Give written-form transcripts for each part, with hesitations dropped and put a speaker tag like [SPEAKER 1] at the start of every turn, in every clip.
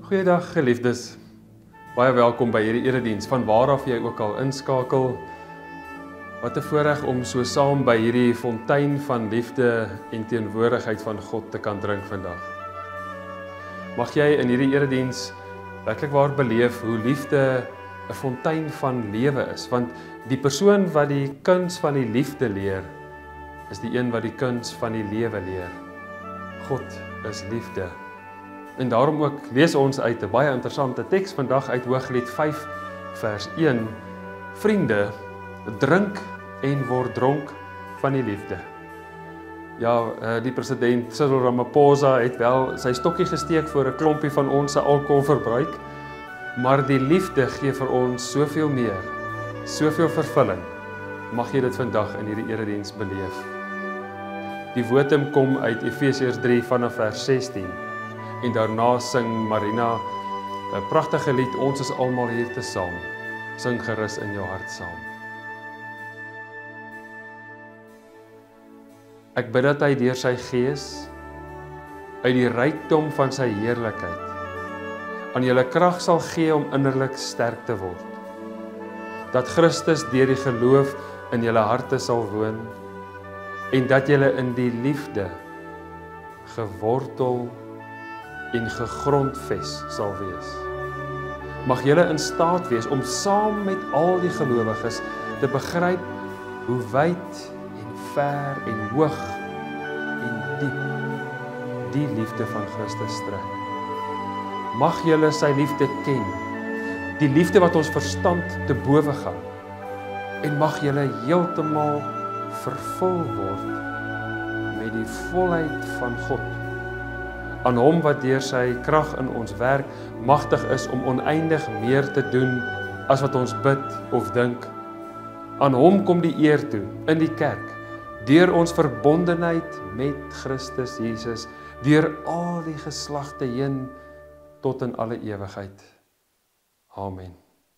[SPEAKER 1] Goeiedag geliefdes, baie welkom by hierdie erediens, van waar af jy ook al inskakel. Wat 'n voorreg om so saam by hierdie fontein van liefde en teenwoordigheid van God te kan drink vandag. Mag jy in hierdie erediens werklik waar beleef hoe liefde 'n fontein van lewe is, want die persoon wat die kuns van die liefde leer, is die een wat die kuns van die lewe leer. God is liefde. En daarom ook lees ons uit 'n baie interessante teks vandag uit Hooglied 5 vers 1. Vriende, drink en word dronk van die liefde. Ja, die president Cyril Ramaphosa het wel sy stokkie gesteek voor 'n klompie van ons se alkoholverbruik, maar die liefde gee vir ons soveel meer, soveel vervulling. Mag jy dit vandag in hierdie erediens beleef. Die wotum kom uit Efesiërs 3 vanaf vers 16. En daarna sing Marina 'n pragtige lied, ons is almal hier te saam. Sing gerus in jou hart saam. Ek bid dat hy deur sy gees, uit die rykdom van sy heerlikheid, aan julle krag sal gee om innerlik sterk te word. Dat Christus deur die geloof in julle harte sal woon, en dat julle in die liefde gewortel en gegrondves sal wees. Mag julle in staat wees om saam met al die gelowiges te begryp hoe wyd en ver en hoog en diep die liefde van Christus strek. Mag julle sy liefde ken, die liefde wat ons verstand te bowe gaan, en mag julle heeltemal vervul word met die volheid van God. Aan hom wat deur sy krag in ons werk magtig is om oneindig meer te doen as wat ons bid of dink. Aan hom kom die eer toe in die kerk, deur ons verbondenheid met Christus Jesus, deur al die geslagte heen tot in alle ewigheid. Amen.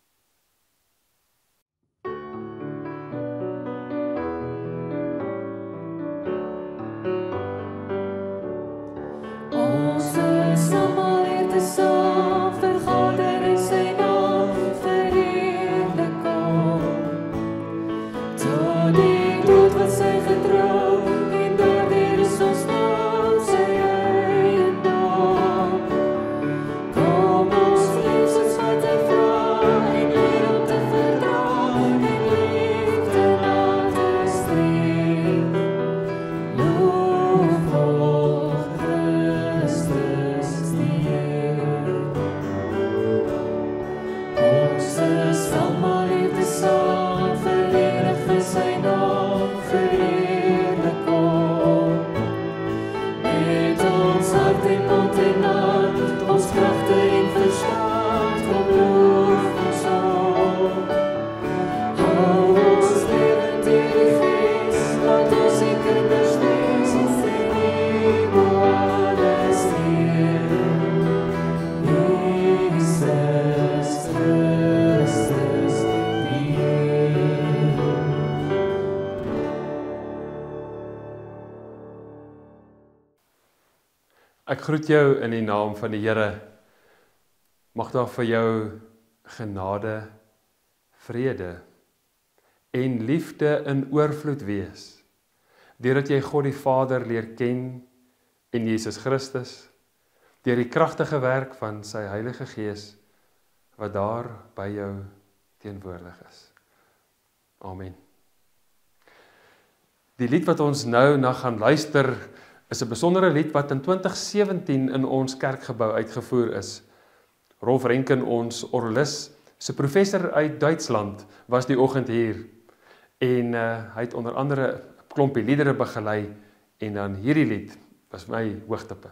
[SPEAKER 1] Ek groet jou in die naam van die Here. Mag daar vir jou genade, vrede en liefde in oorvloed wees, deurdat jy God die Vader leer ken en Jesus Christus, deur die kragtige werk van sy Heilige Gees, wat daar by jou teenwoordig is. Amen. Die lied wat ons nou na gaan luister, is 'n besondere lied wat in 2017 in ons kerkgebou uitgevoer is. Rolf Renken, ons orgelis, se professor uit Duitsland, was die oggend hier. En hy het onder andere 'n klompie liedere begelei, en dan hierdie lied was my hoogtepunt.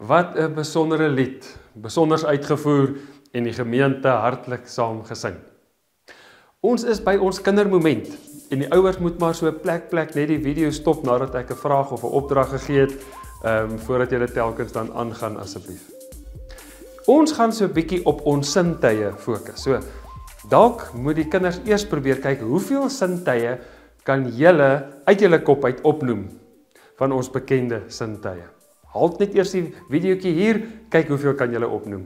[SPEAKER 1] Wat 'n besondere lied, besonders uitgevoer en die gemeente hartlik saam gesing. Ons is by ons kindermoment en die ouers moet maar so plek net die video stop nadat ek 'n vraag of 'n opdrag gegee het, voordat julle telkens dan aangaan asseblief. Ons gaan so 'n bietjie op ons sintuie fokus. So, dalk moet die kinders eers probeer kyk hoeveel sintuie kan julle uit julle kop uit opnoem van ons bekende sintuie. Halt net eers die videoetjie hier, kyk hoeveel kan julle opnoem.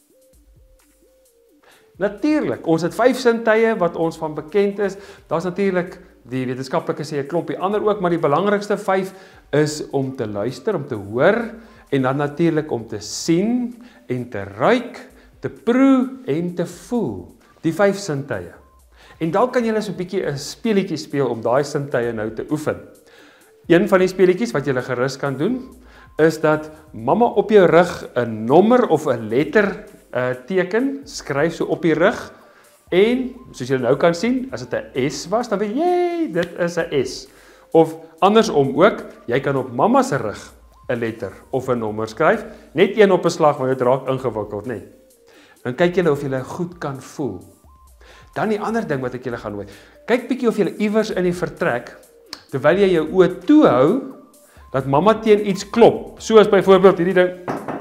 [SPEAKER 1] Natuurlik, ons het 5 sintuie wat ons van bekend is. Daar's natuurlik die wetenskaplikes sê 'n klompie ander ook, maar die belangrikste 5 is om te luister, om te hoor en dan natuurlik om te sien en te ruik, te proe en te voel. Die 5 sintuie. En dan kan julle so 'n bietjie 'n speletjie speel om daai sintuie nou te oefen. Een van die speletjies wat julle gerus kan doen, is dat mamma op jou rug 'n nommer of 'n letter teken, skryf so op die rug en soos julle nou kan sien, as dit 'n S was, dan weet jy, dit is 'n S. Of andersom ook, jy kan op mamma se rug 'n letter of 'n nommer skryf, net een op 'n slag want dit raak ingewikkeld, nê. Dan kyk julle of julle goed kan voel. Dan die ander ding wat ek julle gaan nooi. Kyk bietjie of julle iewers in die vertrek terwyl jy jou oë toe hou, dat mamma teen iets klop, soos byvoorbeeld hierdie ding.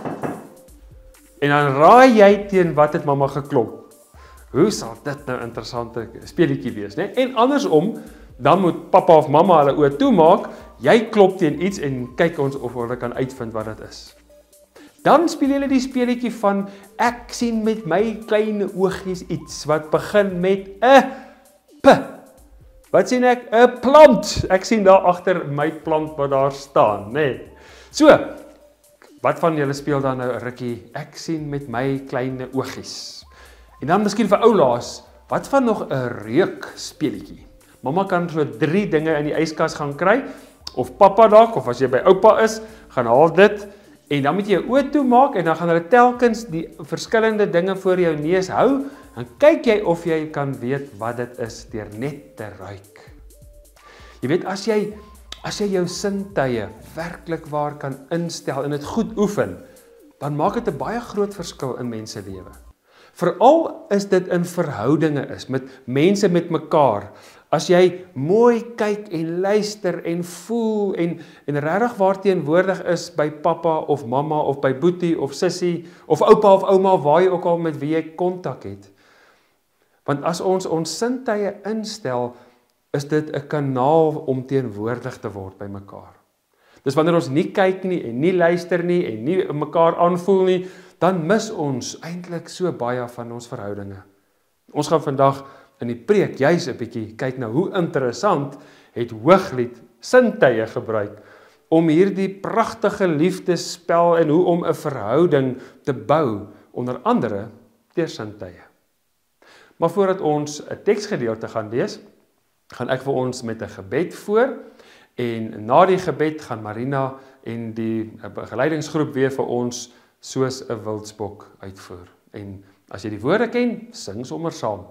[SPEAKER 1] En dan raai jy teen wat het mamma geklop. Hoe sal dit nou 'n interessante speletjie wees, né? En andersom, dan moet pappa of mamma hulle oë toemaak, jy klop teen iets en kyk ons of hulle kan uitvind wat dit is. Dan speel julle die speletjie van ek sien met my klein oogies iets wat begin met 'n P. Wat sien ek? 'n Plant. Ek sien daar agter my plant wat daar staan, nê. Nee. So, wat van julle speel dan nou 'n rukkie? Ek sien met my klein oogies. En dan miskien vir oulaas, wat van nog 'n reuk speletjie? Mamma kan so 3 dinge in die yskas gaan kry, of pappa dalk, of as jy by oupa is, gaan haal dit, en dan moet jy jou oë toemaak, en dan gaan hulle telkens die verskillende dinge voor jou neus hou, dan kyk jy of jy kan weet wat dit is deur net te ruik. Jy weet, as jy jou sintuie werklik waar kan instel en dit goed oefen, dan maak dit 'n baie groot verskil in mense lewe. Veral is dit in verhoudinge is, met mense met mekaar. As jy mooi kyk en luister en voel en regtig waar teenwoordig is by pappa of mamma of by boetie of sussie of oupa of ouma of waar jy ook al met wie jy kontak het. Want as ons sintuie instel, is dit 'n kanaal om teenwoordig te word by mekaar. Dis wanneer ons nie kyk nie en nie luister nie en nie mekaar aanvoel nie, dan mis ons eintlik so baie van ons verhoudinge. Ons gaan vandag in die preek juis 'n bietjie kyk na hoe interessant het Hooglied sintuie gebruik om hierdie pragtige liefdesspel en hoe om 'n verhouding te bou, onder andere deur sintuie. Maar voordat ons 'n teksgedeelte gaan lees, gaan ek vir ons met 'n gebed voor, en na die gebed gaan Marina en die begeleidingsgroep weer vir ons soos 'n wildsbok uitvoer. En as jy die woorde ken, sing sommer saam.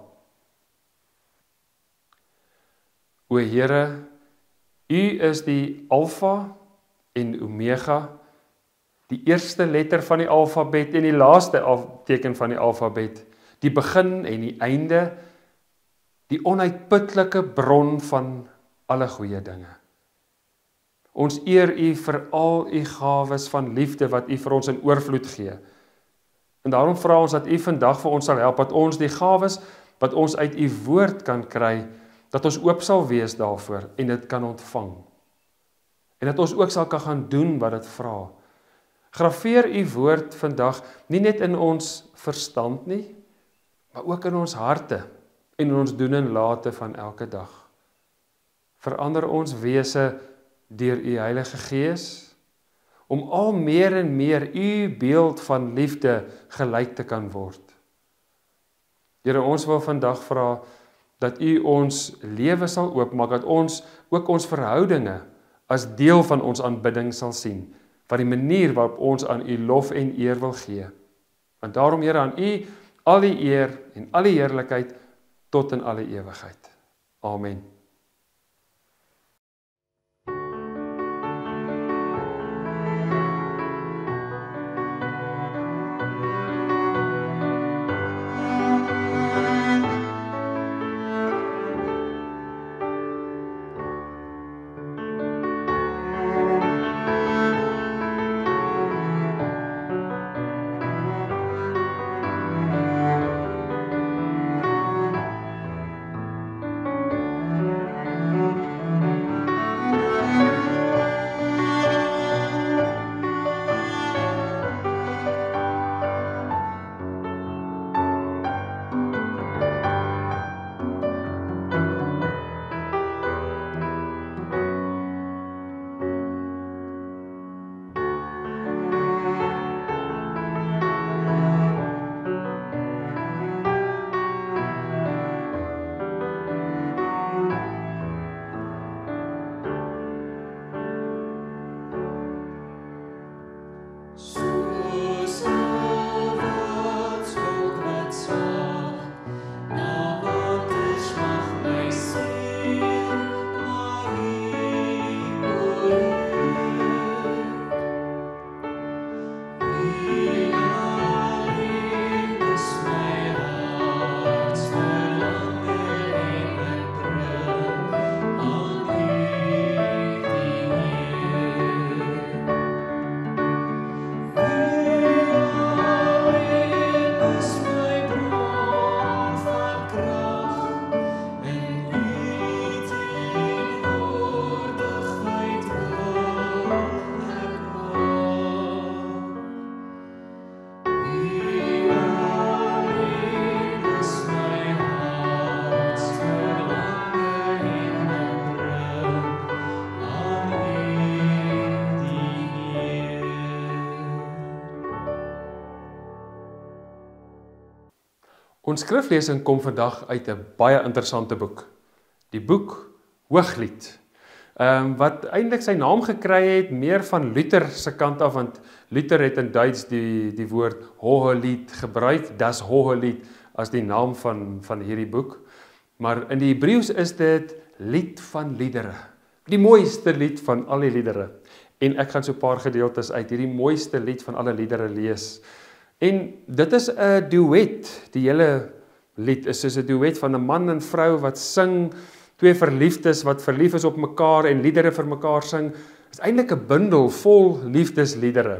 [SPEAKER 1] O Here, U is die Alfa en Omega, die eerste letter van die alfabet en die laaste teken van die alfabet, die begin en die einde, die onuitputlike bron van alle goeie dinge. Ons eer U vir al U gawes van liefde wat U vir ons in oorvloed gee. En daarom vra ons dat U vandag vir ons sal help, dat ons die gawes wat ons uit U woord kan kry, dat ons oop sal wees daarvoor en dit kan ontvang. En dat ons ook sal kan gaan doen wat dit vra. Graveer U woord vandag nie net in ons verstand nie, maar ook in ons harte en in ons doen en late van elke dag. Verander ons wese deur U Heilige Gees, om al meer en meer U beeld van liefde gelyk te kan word. Here, ons wil vandag vra dat U ons lewe sal oopmaak, dat ons ook ons verhoudinge as deel van ons aanbidding sal sien, van die manier waarop ons aan U lof en eer wil gee. Want daarom, Here, aan U al die eer en al die heerlikheid tot in alle ewigheid. Amen. Ons skriflesing kom vandag uit 'n baie interessante boek. Die boek Hooglied. Wat eintlik sy naam gekry het meer van Luther se kant af, want Luther het in Duits die woord Hohelied gebruik, das Hohelied as die naam van hierdie boek. Maar in die Hebreëus is dit lied van liedere. Die mooiste lied van al die liedere. En ek gaan so 'n paar gedeeltes uit hierdie mooiste lied van alle liedere lees. En dit is 'n duet. Die hele lied is soos 'n duet van 'n man en vrou wat sing, twee verliefdes wat verlief is op mekaar en liedere vir mekaar sing. Dit is eintlik 'n bundel vol liefdesliedere.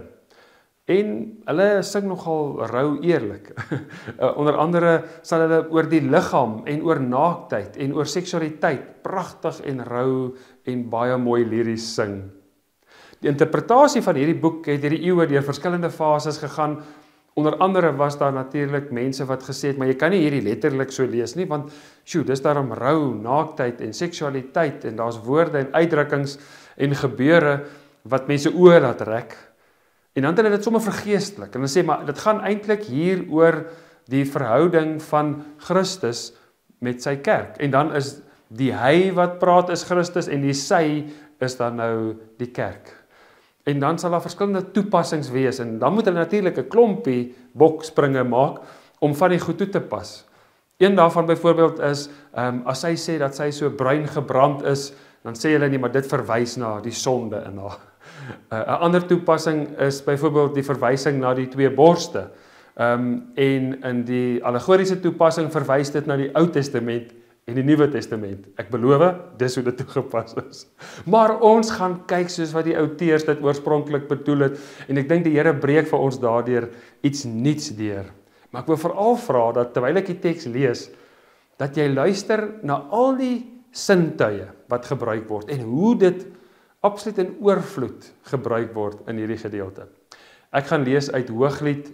[SPEAKER 1] En hulle sing nogal rou eerlik. Onder andere sal hulle oor die liggaam en oor naaktheid en oor seksualiteit pragtig en rou en baie mooi liries sing. Die interpretasie van hierdie boek het hierdie eeue deur verskillende fases gegaan. Onder andere was daar natuurlik mense wat gesê het, maar jy kan nie hierdie letterlik so lees nie, want dis daarom rou, naaktheid en seksualiteit en daar's woorde en uitdrukkings en gebeure wat mense oë laat rek. En dan het hulle dit sommer vergeestelik en hulle sê, maar dit gaan eintlik hier oor die verhouding van Christus met sy kerk. En dan is die hy wat praat is Christus en die sy is dan nou die kerk. En dan sal daar verskillende toepassings wees en dan moet hulle natuurlik 'n klompie bokspringe maak om van die goed toe te pas. Een daarvan byvoorbeeld is, as sy sê dat sy so bruin gebrand is, dan sê hulle nie, maar dit verwys na die sonde in haar. 'n Ander toepassing is byvoorbeeld die verwysing na die twee borste. En in die allegoriese toepassing verwys dit na die Ou Testament en die Nuwe Testament. Ek beloof, dis hoe dit toegepas is. Maar ons gaan kyk soos wat die outeurs dit oorspronklik bedoel het, en ek dink die Here breek vir ons daardeur iets nuuts deur. Maar ek wil veral vra dat terwyl ek die teks lees, dat jy luister na al die sintuie wat gebruik word en hoe dit absoluut in oorvloed gebruik word in hierdie gedeelte. Ek gaan lees uit Hooglied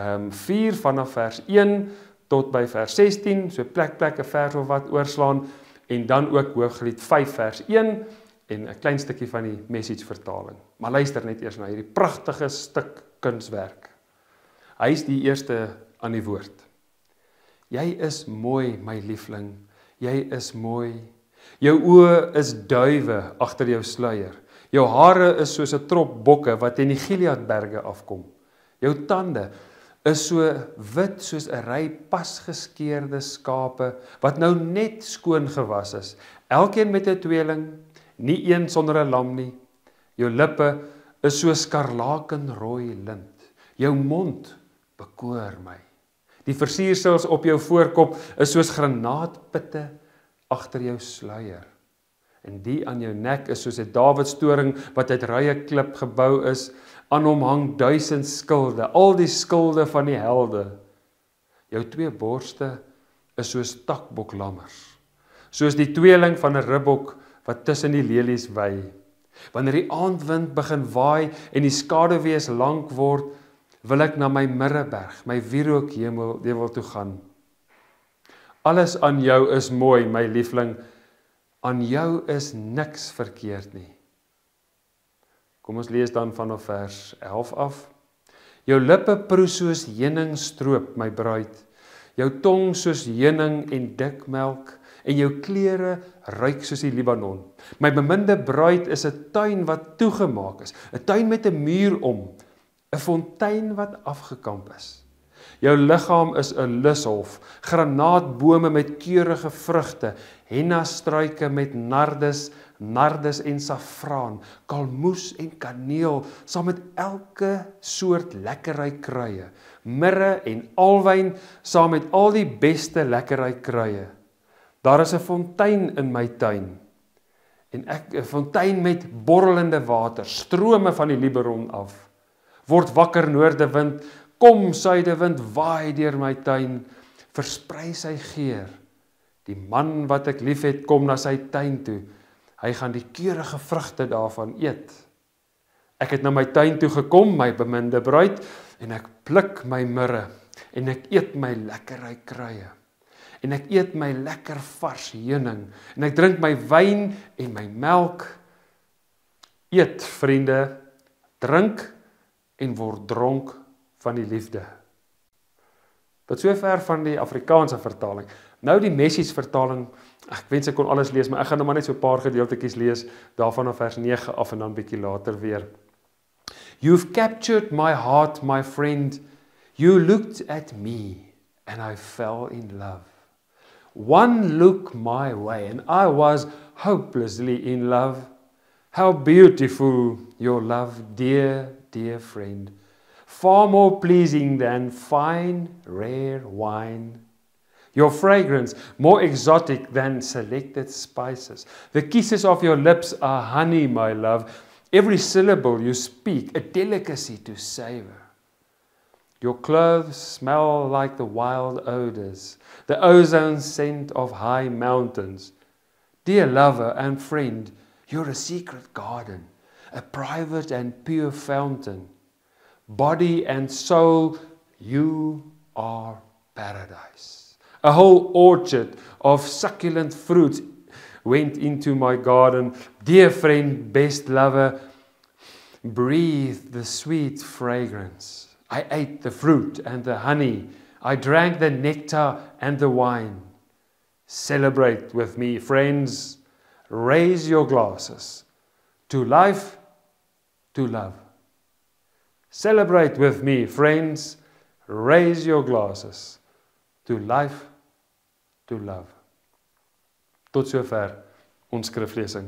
[SPEAKER 1] 4 vanaf vers 1 tot by vers 16, so plek 'n vers of wat oorslaan, en dan ook Hooglied 5 vers 1 en 'n klein stukkie van die Message vertaling. Maar luister net eers na hierdie pragtige stuk kunswerk. Hy is die eerste aan die woord. Jy is mooi, my liefling, jy is mooi. Jou oë is duwe agter jou sluier. Jou hare is soos 'n trop bokke wat in die Gileadberge afkom. Jou tande is so wit soos 'n ry pasgeskeerde skape wat nou net skoon gewas is. Elkeen met 'n tweeling, nie een sonder 'n lam nie. Jou lippe is so skarlakenrooi lint. Jou mond bekoor my. Die versiersels op jou voorkop is soos granaatpitte agter jou sluier. En die aan jou nek is soos 'n Dawidstoring wat uit rye klip gebou is. Aan hom hang 1000 skilde, al die skilde van die helde. Jou twee borste is soos takboklammers, soos die tweeling van 'n ribbok wat tussen die lelies wei. Wanneer die aandwind begin waai en die skaduwees lank word, wil ek na my Mirreberg, my wierookhemel toe gaan. Alles aan jou is mooi, my liefling, aan jou is niks verkeerd nie. Kom ons lees dan vanaf vers 11 af. Jou lippe proe soos heuningstroop, my bruid. Jou tong soos heuning en dik melk, en jou klere ruik soos die Libanon. My beminde bruid is 'n tuin wat toegemaak is, 'n tuin met 'n muur om, 'n fontein wat afgekamp is. Jou liggaam is 'n lushof, granaatbome met keurige vrugte, henna-struike met nardes en saffraan, kalmoes en kaneel, saam met elke soort lekkerry kruie, mirre en alwyn, saam met al die beste lekkerry kruie. Daar is 'n fontein in my tuin, en 'n fontein met borrelende water, strome van die Libanon af. Word wakker noordewind, kom suidewind, waai deur my tuin, versprei sy geur. Die man wat ek liefhet, kom na sy tuin toe. Hy gaan die keurige vrugte daarvan eet. Ek het na my tuin toe gekom, my beminde bruid, en ek pluk my mirre, en ek eet my lekkerry kruie. En ek eet my lekker vars heuning, en ek drink my wyn en my melk. Eet, vriende, drink en word dronk van die liefde. Tot sover van die Afrikaanse vertaling. Nou die Message vertaling, ek wens ek kon alles lees, maar ek gaan nou maar net so 'n paar gedeeltetjies lees, daarvan af vers 9 af en dan bietjie later weer. You've captured my heart, my friend. You looked at me and I fell in love. One look my way and I was hopelessly in love. How beautiful your love, dear, dear friend. Far more pleasing than fine, rare wine. Your fragrance more exotic than selected spices. The kisses of your lips are honey, my love. Every syllable you speak, a delicacy to savor. Your clothes smell like the wild odors, the ozone scent of high mountains. Dear lover and friend, you're a secret garden, a private and pure fountain. Body and soul, you are paradise. A whole orchard of succulent fruits went into my garden. Dear friend, best lover, breathe the sweet fragrance. I ate the fruit and the honey. I drank the nectar and the wine. Celebrate with me, friends. Raise your glasses to life, to love. Celebrate with me, friends. Raise your glasses to life, to love. Tot sover ons skriflesing.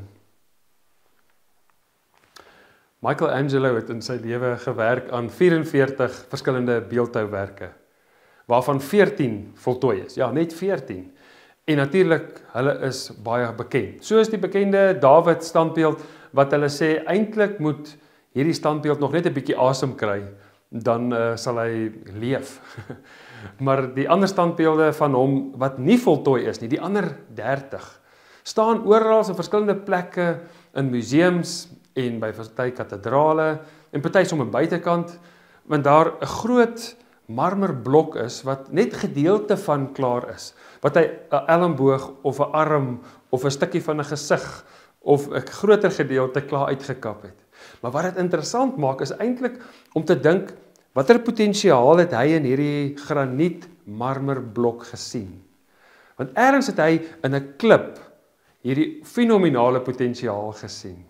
[SPEAKER 1] Michelangelo het in sy lewe gewerk aan 44 verskillende beeldhouwerke, waarvan 14 voltooi is. Ja, net 14. En natuurlik, hulle is baie bekend. Soos die bekende Dawid standbeeld, wat hulle sê, eintlik moet hierdie standbeeld nog net 'n bietjie asem kry, dan sal hy leef. Maar die ander standbeelde van hom, wat nie voltooi is nie, die ander 30, staan oral in verskillende plekke, in museums, en by party kathedrale, en party sommer buitekant, want daar 'n groot marmerblok is, wat net gedeelte van klaar is, wat hy 'n elmboog, of 'n arm, of 'n stukkie van 'n gesig, of 'n groter gedeelte klaar uitgekap het. Maar wat dit interessant maak, is eintlik om te dink, watter potensiaal het hy in hierdie graniet marmerblok gesien? Want ergens het hy in 'n klip hierdie fenominale potensiaal gesien.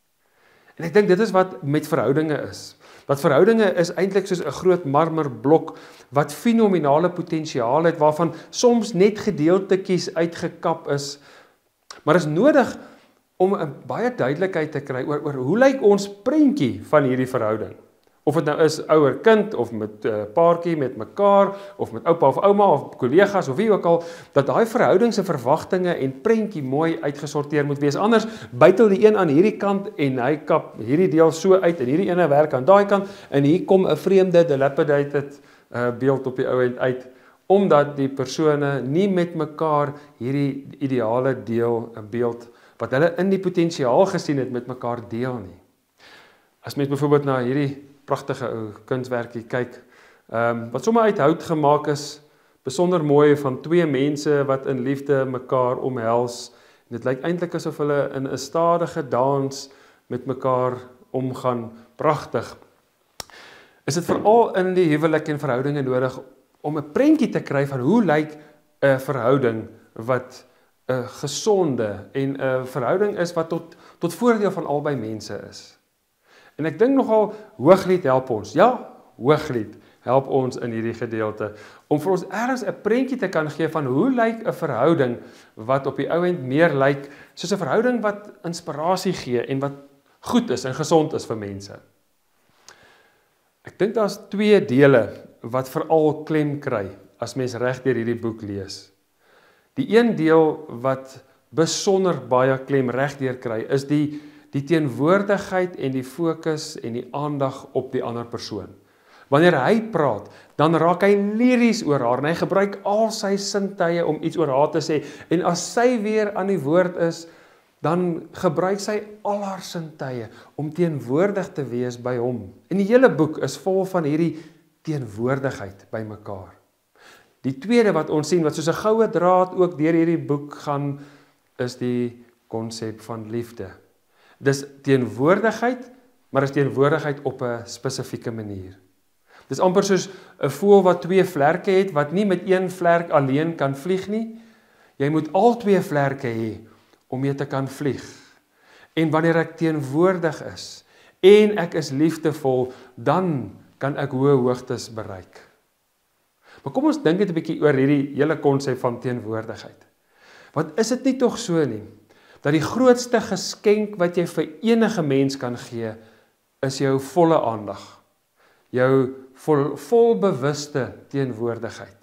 [SPEAKER 1] En ek dink dit is wat met verhoudinge is. Wat verhoudinge is eintlik soos 'n groot marmerblok wat fenominale potensiaal het, waarvan soms net gedeeltetjies uitgekap is. Maar is nodig om 'n baie duidelikheid te kry oor hoe lyk ons prentjie van hierdie verhouding. Of dit nou is ouer kind, of met paartjie met mekaar, of met oupa of ouma, of kollegas, of wie ook al, dat daai verhouding se verwagtinge en prentjie mooi uitgesorteer moet wees. Anders bytel die een aan hierdie kant, en hy kap hierdie deel so uit, en hierdie ene werk aan daai kant, en hier kom 'n vreemde, dilapidated beeld op die ou end uit, omdat die persone nie met mekaar hierdie ideale deel, 'n beeld, wat hulle in die potensiaal gesien het, met mekaar deel nie. As mens byvoorbeeld na hierdie pragtige ou kunswerkie kyk, wat sommer uit hout gemaak is, besonder mooi, van twee mense wat in liefde mekaar omhels. En dit lyk eintlik asof hulle in 'n stadige dans met mekaar omgaan. Pragtig. Is dit veral in die huwelik en verhoudinge nodig om 'n prentjie te kry van hoe lyk 'n verhouding wat 'n gesonde en 'n verhouding is wat tot voordeel van albei mense is. En ek dink nogal Hooglied help ons. Ja, Hooglied help ons in hierdie gedeelte om vir ons ergens 'n prentjie te kan gee van hoe lyk 'n verhouding wat op die ou end meer lyk soos 'n verhouding wat inspirasie gee en wat goed is en gesond is vir mense. Ek dink daar's twee dele wat veral klem kry as mens reg deur hierdie boek lees. Die een deel wat besonder baie klem reg deur kry is die teenwoordigheid en die fokus en die aandag op die ander persoon. Wanneer hy praat, dan raak hy liries oor haar en hy gebruik al sy sintuie om iets oor haar te sê. En as sy weer aan die woord is, dan gebruik sy al haar sintuie om teenwoordig te wees by hom. En die hele boek is vol van hierdie teenwoordigheid by mekaar. Die tweede wat ons sien, wat soos 'n goue draad ook deur hierdie boek gaan, is die konsep van liefde. Dis teenwoordigheid, maar is teenwoordigheid op 'n spesifieke manier. Dis amper soos 'n voël wat 2 vlerke het, wat nie met 1 vlerk alleen kan vlieg nie. Jy moet al 2 vlerke hê om mee te kan vlieg. En wanneer ek teenwoordig is, en ek is liefdevol, dan kan ek hoë hoogtes bereik. Maar kom ons dink net 'n bietjie oor hierdie hele konsep van teenwoordigheid. Want is dit nie tog so nie, dat die grootste geskenk wat jy vir enige mens kan gee, is jou volle aandag, jou volbewuste teenwoordigheid.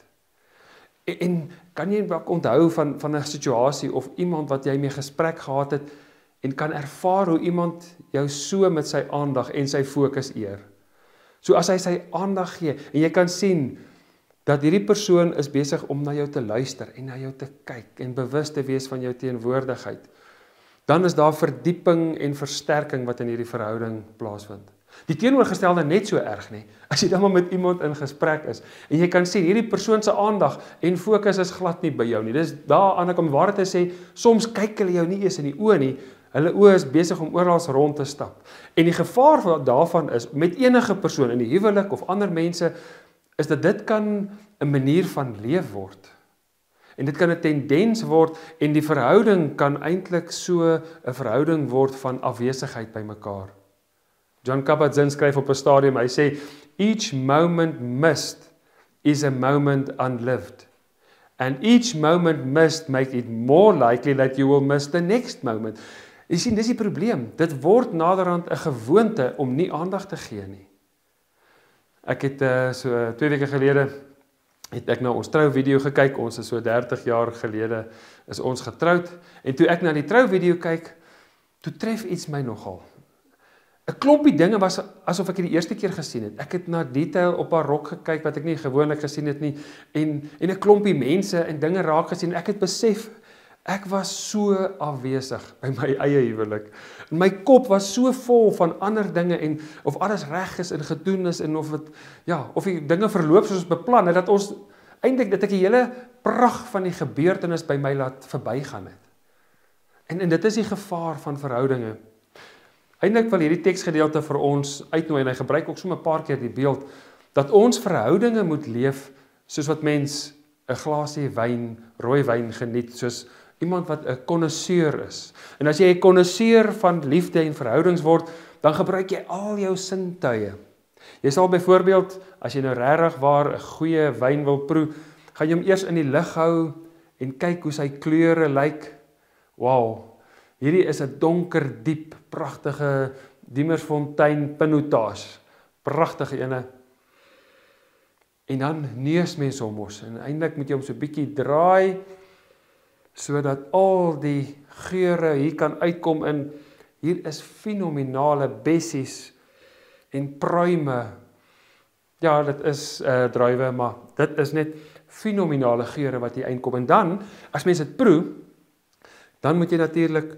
[SPEAKER 1] En kan jy dalk onthou van 'n situasie of iemand wat jy mee gesprek gehad het, en kan ervaar hoe iemand jou so met sy aandag en sy fokus eer. So as hy sy aandag gee, en jy kan sien, dat hierdie persoon is besig om na jou te luister, en na jou te kyk, en bewus te wees van jou teenwoordigheid, dan is daar verdieping en versterking wat in hierdie verhouding plaasvind. Die teenoorgestelde net so erg nie, as jy dan maar met iemand in gesprek is, en jy kan sien, hierdie persoon se aandag en fokus is glad nie by jou nie, dis daar aan ek om waar te sê, soms kyk hulle jou nie eens in die oë nie, hulle oë is besig om oral rond te stap. En die gevaar daarvan is, met enige persoon in die huwelik of ander mense, is dat dit kan 'n manier van leef word. En dit kan 'n tendens word, en die verhouding kan eintlik so 'n verhouding word van afwesigheid by mekaar. John Kabat-Zinn skryf op 'n stadium, hy sê, each moment missed is a moment unlived. And each moment missed make it more likely that you will miss the next moment. Jy sien, dis die probleem. Dit word naderhand 'n gewoonte om nie aandag te gee nie. Ek het so 2 weke gelede het ek na ons trouvideo gekyk. Ons is so 30 jaar gelede is ons getroud. En toe ek na die trouvideo kyk, toe tref iets my nogal. 'n Klompie dinge was asof ek dit die eerste keer gesien het. Ek het na detail op haar rok gekyk wat ek nie gewoonlik gesien het nie. En 'n klompie mense en dinge raak gesien. Ek het besef, ek was so afwesig by my eie huwelik. My kop was so vol van ander dinge en of alles reg is en gedoen is en of die dinge verloop soos beplan het, dat ons eintlik dat ek die hele pragt van die gebeurtenis by my laat verbygaan het. En dit is die gevaar van verhoudinge. Eintlik wil hierdie teksgedeelte vir ons uitnooi, en hy gebruik ook so 'n paar keer die beeld, dat ons verhoudinge moet leef soos wat mens 'n glasie wyn, rooi wyn geniet, soos iemand wat 'n connoisseur is. En as jy 'n connoisseur van liefde en verhoudings word, dan gebruik jy al jou sintuie. Jy sal byvoorbeeld, as jy nou regtig waar 'n goeie wyn wil proe, gaan jy hom eers in die lig hou en kyk hoe sy kleure lyk. Wow, hierdie is 'n donker, diep, pragtige Diemersfontein Pinotage. Pragtige ene. En dan neus mens hom mos, en eintlik moet jy hom so 'n bietjie draai, sodat al die geure hier kan uitkom in, hier is fenominale bessies en pruime. Ja, dit is druiwe, maar dit is net fenominale geure wat hier uitkom. En dan, as mens dit proe, dan moet jy natuurlik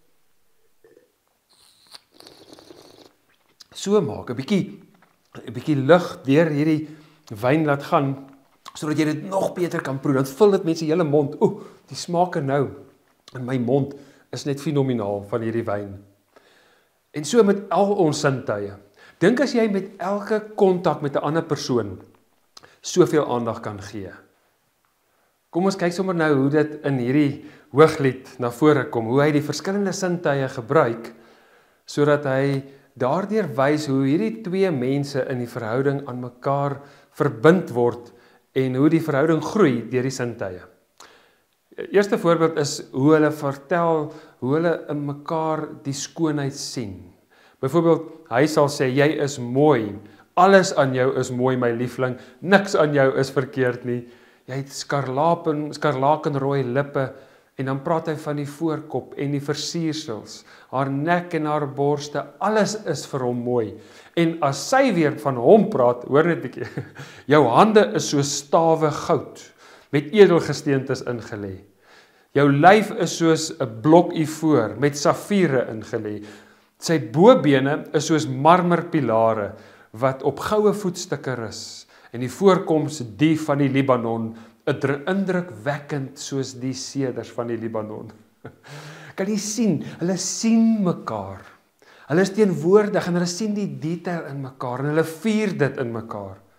[SPEAKER 1] so maak, 'n bietjie lug deur hierdie wyn laat gaan, sodat jy dit nog beter kan proe. Dan vul dit met sy hele mond. Die smake nou in my mond is net fenomenaal van hierdie wyn. En so met al ons sintuie. Dink as jy met elke kontak met 'n ander persoon soveel aandag kan gee. Kom ons kyk sommer nou hoe dit in hierdie hooglied na vore kom, hoe hy die verskillende sintuie gebruik, sodat hy daardeur wys hoe hierdie 2 mense in die verhouding aan mekaar verbind word, en hoe die verhouding groei deur die sintuie. Eerste voorbeeld is hoe hulle vertel, hoe hulle in mekaar die skoonheid sien. Byvoorbeeld, hy sal sê, jy is mooi, alles aan jou is mooi my liefling, niks aan jou is verkeerd nie, jy het skarlakenrooi lippe, en dan praat hy van die voorkop en die versiersels, haar nek en haar borste, alles is vir hom mooi. En as sy weer van hom praat, hoor net 'n bietjie, jou hande is so stawe goud, met edelgesteentes ingelê. Jou lyf is soos 'n blok ivoor, met safiere ingelê. Sy bobene is soos marmerpilare, wat op goue voetstukke rus, en die voorkoms die van die Libanon, indrukwekkend soos die seders van die Libanon. Kan jy sien, hulle sien mekaar, hulle is teenwoordig, en hulle sien die detail in mekaar, en hulle vier dit in mekaar.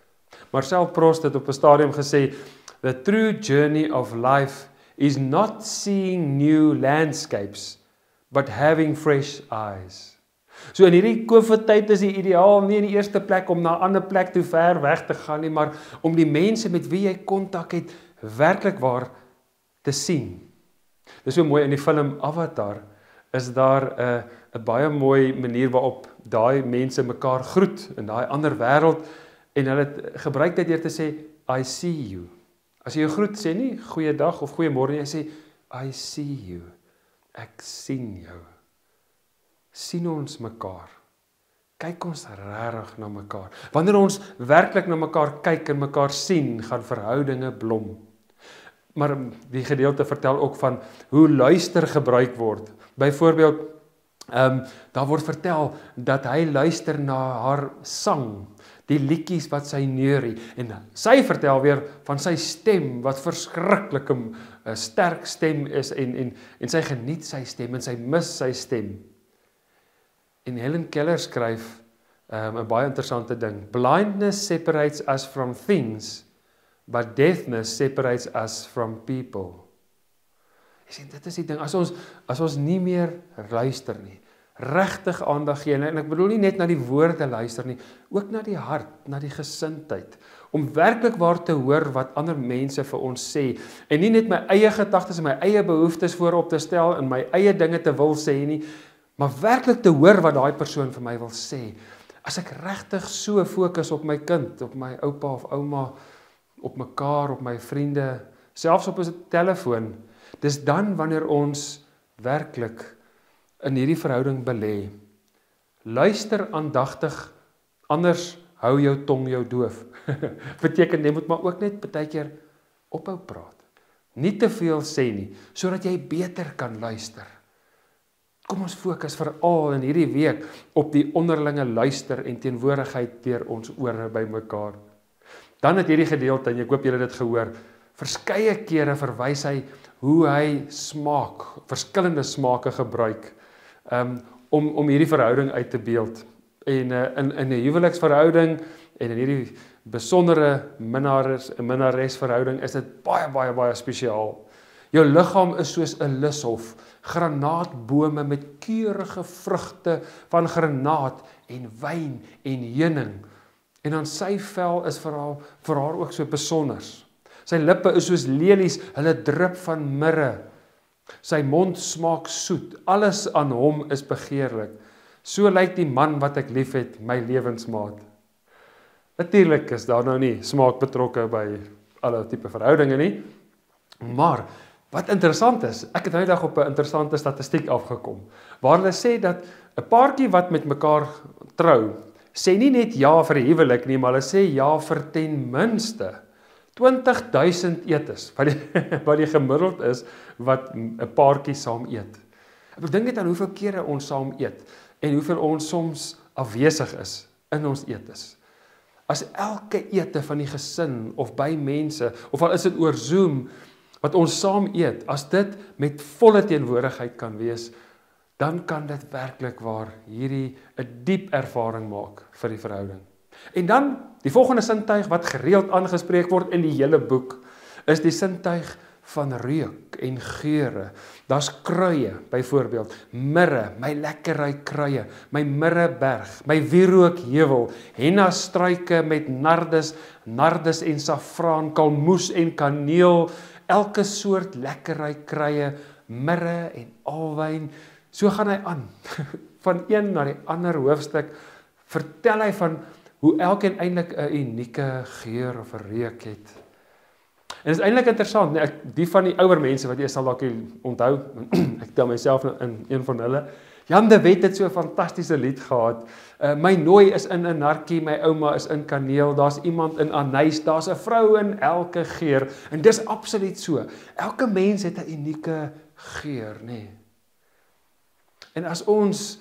[SPEAKER 1] Marcel Proust het op 'n stadium gesê, "The true journey of life is not seeing new landscapes, but having fresh eyes." So in hierdie COVID-tyd is die ideaal nie in die eerste plek om na 'n ander plek toe ver weg te gaan nie, maar om die mense met wie jy kontak het werklik waar te sien. Dis so mooi in die film Avatar is daar 'n baie mooi manier waarop daai mense mekaar groet in daai ander wêreld en hulle gebruik dit deur te sê I see you. As jy 'n groet sê nie goeiedag of goeiemôre nie, jy sê I see you. Ek sien jou. Sien ons mekaar. Kyk ons regtig na mekaar. Wanneer ons werklik na mekaar kyk en mekaar sien, gaan verhoudinge blom. Maar die gedeelte vertel ook van hoe luister gebruik word. Byvoorbeeld, daar word vertel dat hy luister na haar sang, die liedjies wat sy neurie, en sy vertel weer van sy stem, wat verskriklik 'n sterk stem is, en sy geniet sy stem, en sy mis sy stem. En Helen Keller skryf 'n baie interessante ding. Blindness separates us from things, but deafness separates us from people. Jy sien, dit is die ding, as ons nie meer luister nie, regtig aandag gee, en ek bedoel nie net na die woorde luister nie, ook na die hart, na die gesindheid, om werklik waar te hoor wat ander mense vir ons sê, en nie net my eie gedagtes en my eie behoeftes voorop te stel, en my eie dinge te wil sê nie, maar werklik te hoor wat daai persoon vir my wil sê. As ek regtig so fokus op my kind, op my oupa of ouma, op mekaar, op my vriende, selfs op 'n telefoon, dis dan wanneer ons werklik in hierdie verhouding belê. Luister aandagtig, anders hou jou tong jou doof. Beteken jy moet maar ook net baie keer ophou praat. Nie te veel sê nie, sodat jy beter kan luister. Kom ons fokus veral in hierdie week op die onderlinge luister en teenwoordigheid deur ons ore by mekaar. Dan het hierdie gedeelte, en ek hoop julle het dit gehoor, verskeie kere verwys hy hoe hy verskillende smake gebruik om hierdie verhouding uit te beeld. En in 'n huweliksverhouding en in hierdie besondere minnaresverhouding is dit baie spesiaal. Jou liggaam is soos 'n lushof, granaatbome met keurige vrugte van granaat en wyn en heuning. En dan sy vel is vir haar ook so besonders. Sy lippe is soos lelies, hulle drup van mirre. Sy mond smaak soet, alles aan hom is begeerlik. So lyk die man wat ek liefhet, my lewensmaat. Natuurlik is daar nou nie smaak betrokke by alle tipe verhoudinge nie, maar wat interessant is, ek het nou die dag op 'n interessante statistiek afgekom, waar hulle sê dat 'n paartjie wat met mekaar trou, sê nie net ja vir die huwelik nie, maar hulle sê ja vir ten minste 20.000 etes, wat die gemiddeld is, wat 'n paartjie saam eet. Ek dink net aan hoeveel kere ons saam eet, en hoeveel ons soms afwesig is in ons etes. As elke ete van die gesin, of by mense, of al is dit oor Zoom, wat ons saam eet, as dit met volle teenwoordigheid kan wees, dan kan dit werklik waar hierdie 'n diep ervaring maak vir die verhouding. En dan, die volgende sintuig wat gereeld aangespreek word in die hele boek, is die sintuig van reuk en geure. Daar's kruie, byvoorbeeld, mirre, my lekkerry kruie, my mirreberg, my wierookheuwel, henna struike met nardus en saffraan, kalmoes en kaneel, elke soort lekkerry kruie, mirre en alwyn. So gaan hy aan. Van een na die ander hoofstuk vertel hy van hoe elkeen eintlik 'n unieke geur of 'n reuk het. En dit is eintlik interessant, nee, die van die ouer mense wat jy sal dalk onthou, ek tel myself in een van hulle, Jan de Wet het so 'n fantastiese lied gehad, my nooi is in 'n narkie, my ouma is in kaneel, daar's iemand in anys, daar's 'n vrou in elke geur, en dis absoluut so, elke mens het 'n unieke geur, nee. En as ons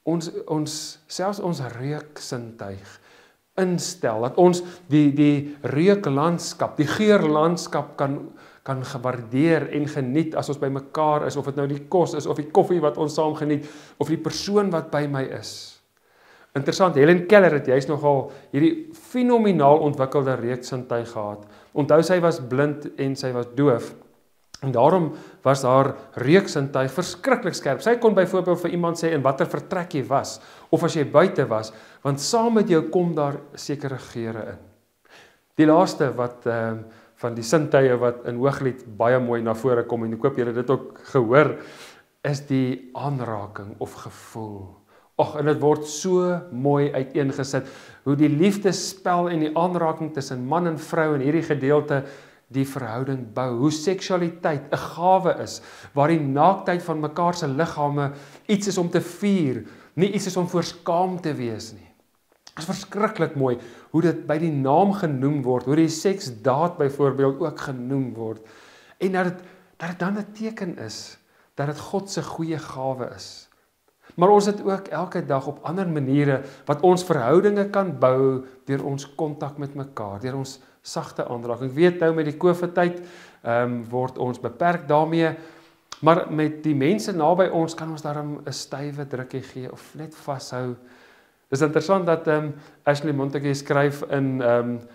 [SPEAKER 1] selfs ons reuksintuig instel, dat ons die reuklandskap, die geurlandskap kan gewaardeer en geniet as ons by mekaar is, of dit nou die kos is, of die koffie wat ons saam geniet, of die persoon wat by my is. Interessant, Helen Keller het juist nogal hierdie fenomenaal ontwikkelde reuksintuig gehad. Onthou sy was blind en sy was doof. En daarom was haar reuksintuig verskriklik skerp. Sy kon byvoorbeeld vir iemand sê in watter vertrek jy was of as jy buite was, want saam met jou kom daar sekere geure in. Die laaste wat van die sintuie wat in Hooglied baie mooi na vore kom en ek hoop julle dit ook gehoor, is die aanraking of gevoel. Och, en dit word so mooi uiteengesit, hoe die liefdespel en die aanraking tussen man en vrou in hierdie gedeelte die verhouding bou, hoe seksualiteit 'n gawe is, waar die naaktheid van mekaar se liggame iets is om te vier, nie iets is om voor skaam te wees nie. Dit is verskriklik mooi, hoe dit by die naam genoem word, hoe die seksdaad byvoorbeeld ook genoem word, en dat dit dan 'n teken is, dat dit God se goeie gawe is. Maar ons het ook elke dag op ander maniere wat ons verhoudinge kan bou deur ons kontak met mekaar, deur ons sagte aanraking. Ek weet nou met die COVID-tyd word ons beperk daarmee, maar met die mense naby ons kan ons daarom 'n stywe drukkie gee of net vashou. Dit is interessant dat Ashley Montague skryf in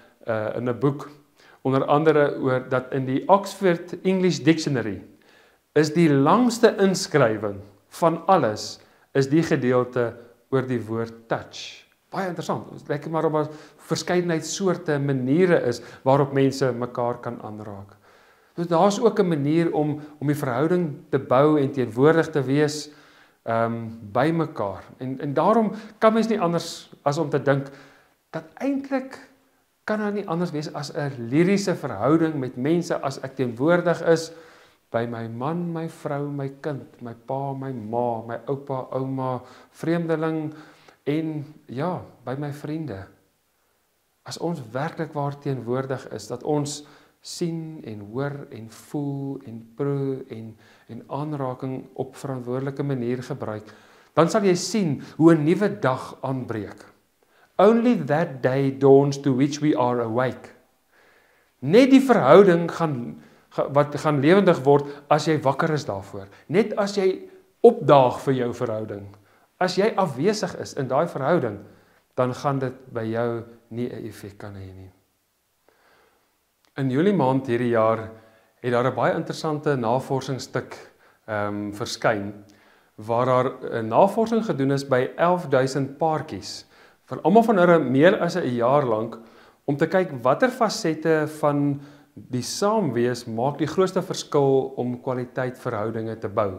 [SPEAKER 1] 'n boek onder andere oor dat in die Oxford English Dictionary is die langste inskrywing van alles is die gedeelte oor die woord touch. Baie interessant. Dit lyk maar op 'n verskeidenheid soorte maniere is waarop mense mekaar kan aanraak. Dus daar's ook 'n manier om die verhouding te bou en teenwoordig te wees by mekaar. En daarom kan mens nie anders as om te dink dat eintlik kan daar nie anders wees as 'n liriese verhouding met mense as ek teenwoordig is by my man, my vrou, my kind, my pa, my ma, my oupa, ouma, vreemdeling en ja, by my vriende. As ons werklik waar teenwoordig is, dat ons sien en hoor en voel en proe en aanraking op verantwoordelike manier gebruik, dan sal jy sien hoe 'n nuwe dag aanbreek. Only that day dawns to which we are awake. Net die verhouding wat gaan lewendig word as jy wakker is daarvoor. Net as jy opdaag vir jou verhouding. As jy afwesig is in daai verhouding, dan gaan dit by jou nie 'n effek kan hê nie. In Julie maand hierdie jaar het daar 'n baie interessante navorsingsstuk verskyn, waar daar 'n navorsing gedoen is by 11,000 paartjies, van almal van hulle meer as 'n jaar lank, om te kyk watter fasette van die saamwees maak die grootste verskil om kwaliteit verhoudinge te bou.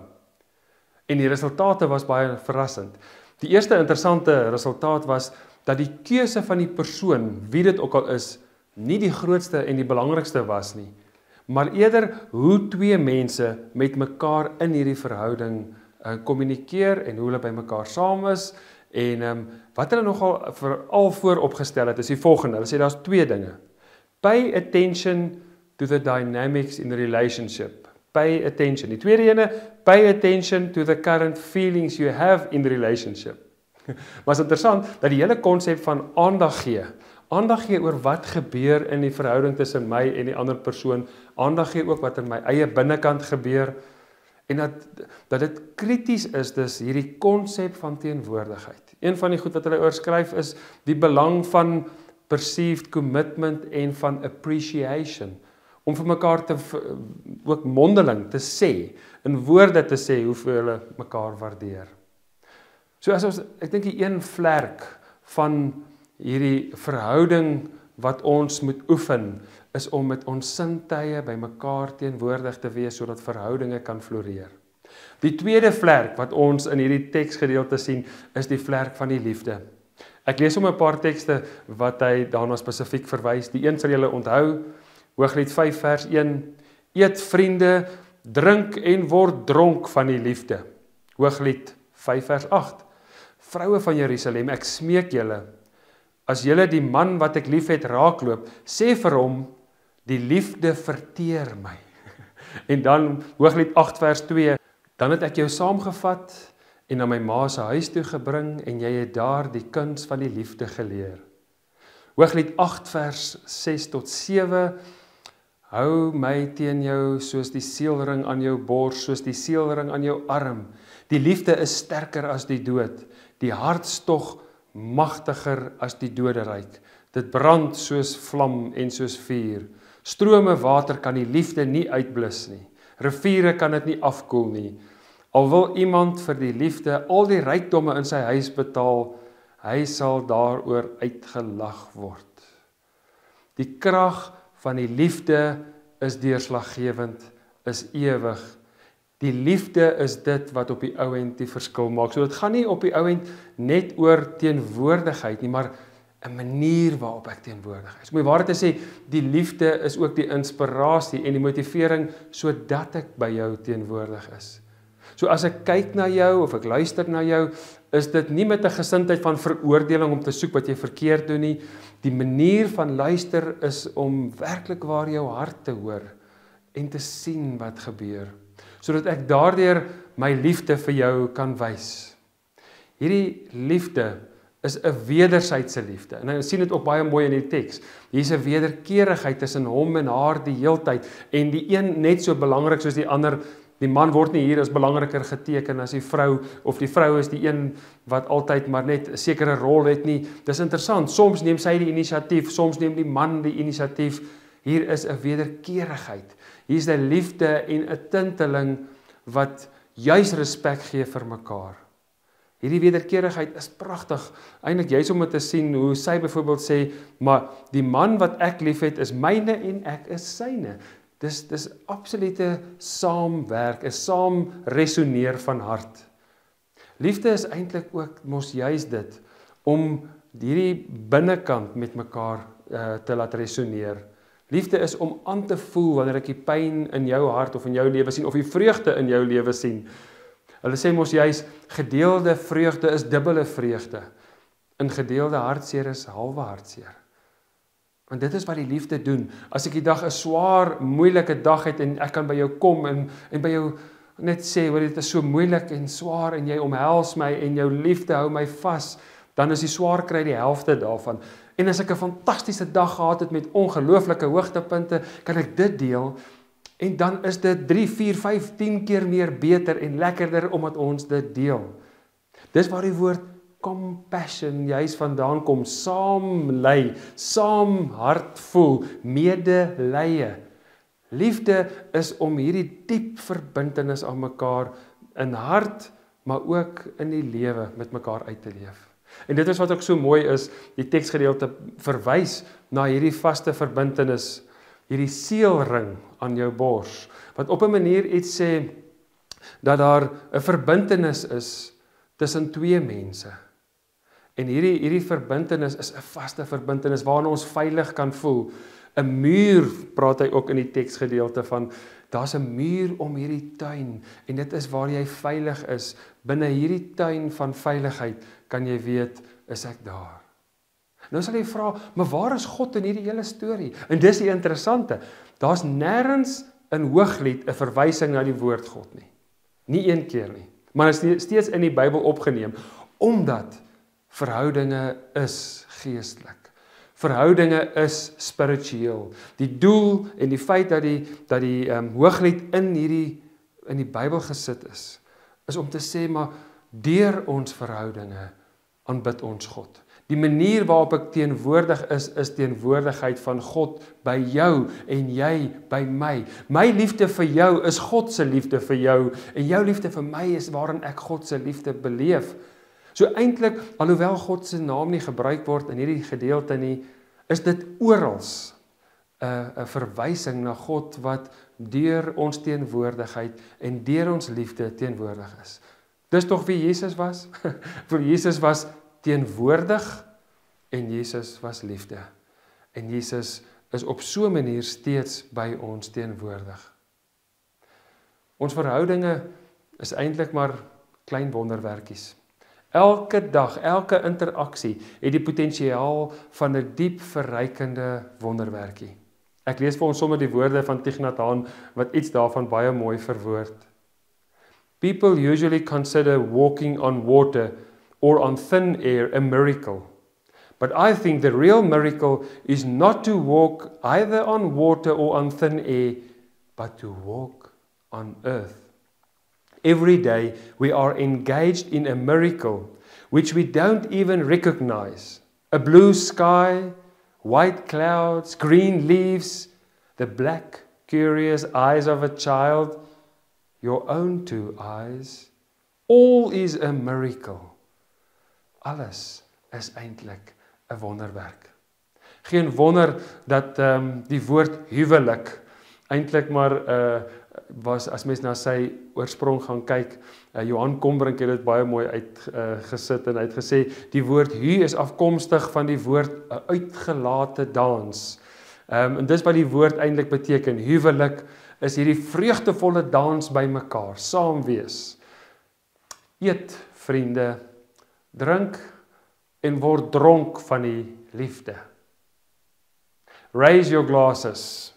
[SPEAKER 1] En die resultate was baie verrassend. Die eerste interessante resultaat was dat die keuse van die persoon, wie dit ook al is, nie die grootste en die belangrikste was nie, maar eerder hoe twee mense met mekaar in hierdie verhouding kommunikeer en hoe hulle by mekaar saam is, en wat hulle nogal veral vooropgestel het, is die volgende. Hulle sê daar's twee dinge. Pay attention to the dynamics in the relationship. Pay attention. Die tweede ene, pay attention to the current feelings you have in the relationship. Maar is interessant dat die hele konsep van aandag gee oor wat gebeur in die verhouding tussen my en die ander persoon, aandag gee ook wat in my eie binnekant gebeur, en dat dit krities is, dus hierdie konsep van teenwoordigheid. Een van die goed wat hulle oorskryf is die belang van perceived commitment en van appreciation, om vir mekaar ook mondeling te sê, in woorde te sê hoeveel hulle mekaar waardeer. So as ons, ek dink die een vlerk van hierdie verhouding wat ons moet oefen, is om met ons sintuie by mekaar teenwoordig te wees, sodat verhoudinge kan floreer. Die tweede vlerk wat ons in hierdie teksgedeelte sien, is die vlerk van die liefde. Ek lees om 'n paar tekste wat hy daarna spesifiek verwys. Die een sal julle onthou, Hooglied 5 vers 1, eet vriende, drink en word dronk van die liefde. Hooglied 5 vers 8, vroue van Jerusalem, ek smeek julle, as julle die man wat ek lief het raakloop, sê vir hom, die liefde verteer my. En dan Hooglied 8 vers 2, dan het ek jou saamgevat en na my ma se huis toe gebring en jy het daar die kuns van die liefde geleer. Hooglied 8 vers 6 tot 7, hou my teen jou soos die seelring aan jou bors, soos die seelring aan jou arm. Die liefde is sterker as die dood. Die hartstog magtiger as die doderyk. Dit brand soos vlam en soos vuur. Strome water kan die liefde nie uitblus nie. Riviere kan dit nie afkoel nie. Al wil iemand vir die liefde al die rykdomme in sy huis betaal, hy sal daaroor uitgelag word. Die krag van die liefde is deurslaggewend, is ewig. Die liefde is dit wat op die ou end die verskil maak. So dit gaan nie op die ou end net oor teenwoordigheid nie, maar 'n manier waarop ek teenwoordig is. Om die waarheid te sê, die liefde is ook die inspirasie en die motivering sodat ek by jou teenwoordig is. So as ek kyk na jou of ek luister na jou, is dit nie met 'n gesindheid van veroordeling om te soek wat jy verkeerd doen nie. Die manier van luister is om werklik waar jou hart te hoor en te sien wat gebeur, sodat ek daardeur my liefde vir jou kan wys. Hierdie liefde is 'n wederwysige liefde. En ons sien dit ook baie mooi in die teks. Hier's 'n wederkerigheid tussen hom en haar die heeltyd en die een net so belangrik soos die ander. Die man word nie hier as belangriker geteken as die vrou, of die vrou is die een wat altyd maar net 'n sekere rol het nie. Dis interessant, soms neem sy die inisiatief, soms neem die man die inisiatief. Hier is 'n wederkerigheid. Hier is 'n liefde en 'n tinteling wat juis respek gee vir mekaar. Hierdie wederkerigheid is pragtig. Eintlik juis om te sien hoe sy byvoorbeeld sê, maar die man wat ek liefhet is myne en ek is syne. Dis absolute saamwerk, 'n saam resoneer van hart. Liefde is eintlik ook mos juis dit, om hierdie binnekant met mekaar te laat resoneer. Liefde is om aan te voel wanneer ek die pyn in jou hart of in jou lewe sien, of die vreugde in jou lewe sien. Hulle sê mos juis, gedeelde vreugde is dubbele vreugde. In gedeelde hartseer is halwe hartseer. Want dit is wat die liefde doen. As ek die dag 'n swaar, moeilike dag het en ek kan by jou kom en by jou net sê, hoor, dit is so moeilik en swaar en jy omhels my en jou liefde hou my vas, dan is die swaar kry die helfte daarvan. En as ek 'n fantastiese dag gehad het met ongelooflike hoogtepunte, kan ek dit deel en dan is dit 3, 4, 5, 10 keer meer beter en lekkerder omdat ons dit deel. Dis waar die woord compassion juis vandaan kom, saam ly, saam hart voel, medelee. Liefde is om hierdie diep verbintenis aan mekaar in hart, maar ook in die lewe met mekaar uit te leef. En dit is wat ook so mooi is, die teksgedeelte verwys na hierdie vaste verbintenis, hierdie seelring aan jou bors, wat op 'n manier iets sê, dat daar 'n verbintenis is tussen twee mense. En hierdie verbintenis is 'n vaste verbintenis waarin ons veilig kan voel. 'n Muur praat hy ook in die teksgedeelte van, daar's 'n muur om hierdie tuin en dit is waar jy veilig is. Binne hierdie tuin van veiligheid kan jy weet, is ek daar. Nou sal jy vra, maar waar is God in hierdie hele storie? En dis die interessante, daar's nêrens in Hooglied 'n verwysing na die woord God nie. Nie een keer nie. Maar is steeds in die Bybel opgeneem, omdat verhoudinge is geestelik. Verhoudinge is spiritueel. Die doel en die feit dat die Hooglied in die Bybel gesit is om te sê, maar deur ons verhoudinge aanbid ons God. Die manier waarop ek teenwoordig is teenwoordigheid van God by jou en jy by my. My liefde vir jou is God se liefde vir jou en jou liefde vir my is waarin ek God se liefde beleef. So eintlik, alhoewel God se naam nie gebruik word in hierdie gedeelte nie, is dit oral 'n verwysing na God wat deur ons teenwoordigheid en deur ons liefde teenwoordig is. Dis tog wie Jesus was? Vir Jesus was teenwoordig en Jesus was liefde. En Jesus is op so 'n manier steeds by ons teenwoordig. Ons verhoudinge is eintlik maar klein wonderwerkies. Elke dag, elke interaksie het die potensiaal van 'n diep verrykende wonderwerkie. Ek lees vir ons sommer die woorde van Thich Nhat Hanh wat iets daarvan baie mooi verwoord. People usually consider walking on water or on thin air a miracle. But I think the real miracle is not to walk either on water or on thin air, but to walk on earth. Every day we are engaged in a miracle. which we don't even recognize. A blue sky, white clouds, green leaves, the black, curious eyes of a child, your own two eyes. All is a miracle. Alles is eintlik 'n wonderwerk. Geen wonder dat die woord huwelik eintlik maar was, as mens na sy oorsprong gaan kyk, Johan Kombrink het dit baie mooi uitgesit en hy het gesê, die woord hu is afkomstig van die woord uitgelate dans. En dis wat die woord eintlik beteken. Huwelik is hierdie vreugdevolle dans by mekaar, saam wees. Eet, vriende, drink en word dronk van die liefde. Raise your glasses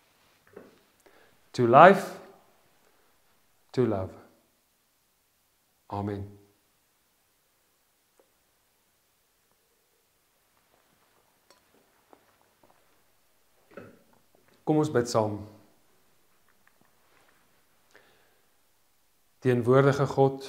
[SPEAKER 1] to life, to love. Amen. Kom ons bid saam. Teenwoordige God,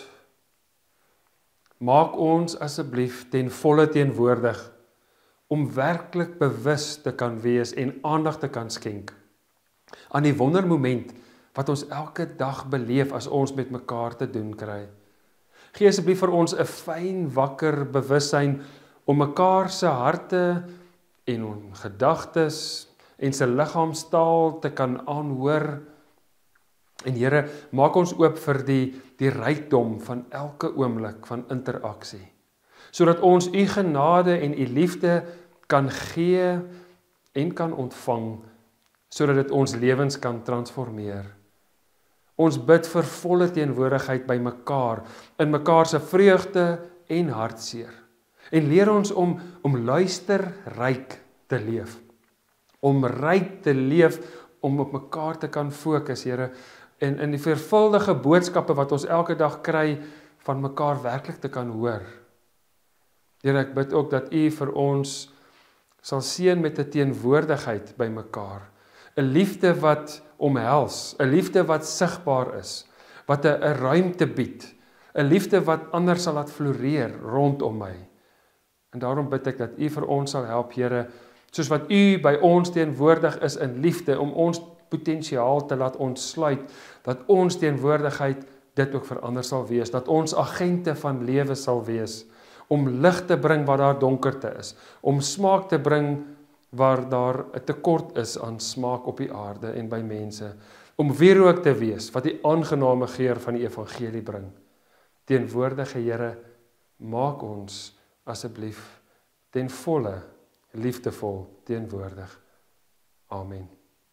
[SPEAKER 1] maak ons asseblief ten volle teenwoordig om werklik bewus te kan wees en aandag te kan skenk aan die wondermoment wat ons elke dag beleef as ons met mekaar te doen kry. Gee asseblief vir ons 'n fyn wakker bewussyn om mekaar se harte en gedagtes en sy liggaamstaal te kan aanhoor. En Here, maak ons oop vir die rykdom van elke oomblik van interaksie, sodat ons u genade en u liefde kan gee en kan ontvang, sodat dit ons lewens kan transformeer. Ons bid vir volle teenwoordigheid by mekaar, in mekaar se vreugde en hartseer. En leer ons om luisterryk te leef. Om ryk te leef, om op mekaar te kan fokus, Here, en in die vervuldige boodskappe wat ons elke dag kry, van mekaar werklik te kan hoor. Here, ek bid ook dat u vir ons sal seën met 'n teenwoordigheid by mekaar. 'n Liefde wat omhels, 'n liefde wat sigbaar is, wat 'n ruimte bied, 'n liefde wat ander sal laat floreer rondom my. En daarom bid ek dat u vir ons sal help, Here, soos wat u by ons teenwoordig is in liefde, om ons potensiaal te laat ontsluit, dat ons teenwoordigheid dit ook vir ander sal wees, dat ons agente van lewe sal wees, om lig te bring waar daar donkerte is, om smaak te bring waar daar 'n tekort is aan smaak op die aarde en by mense, om wierook te wees wat die aangename geur van die evangelie bring. Teenwoordige Here, maak ons asseblief ten volle liefdevol teenwoordig. Amen.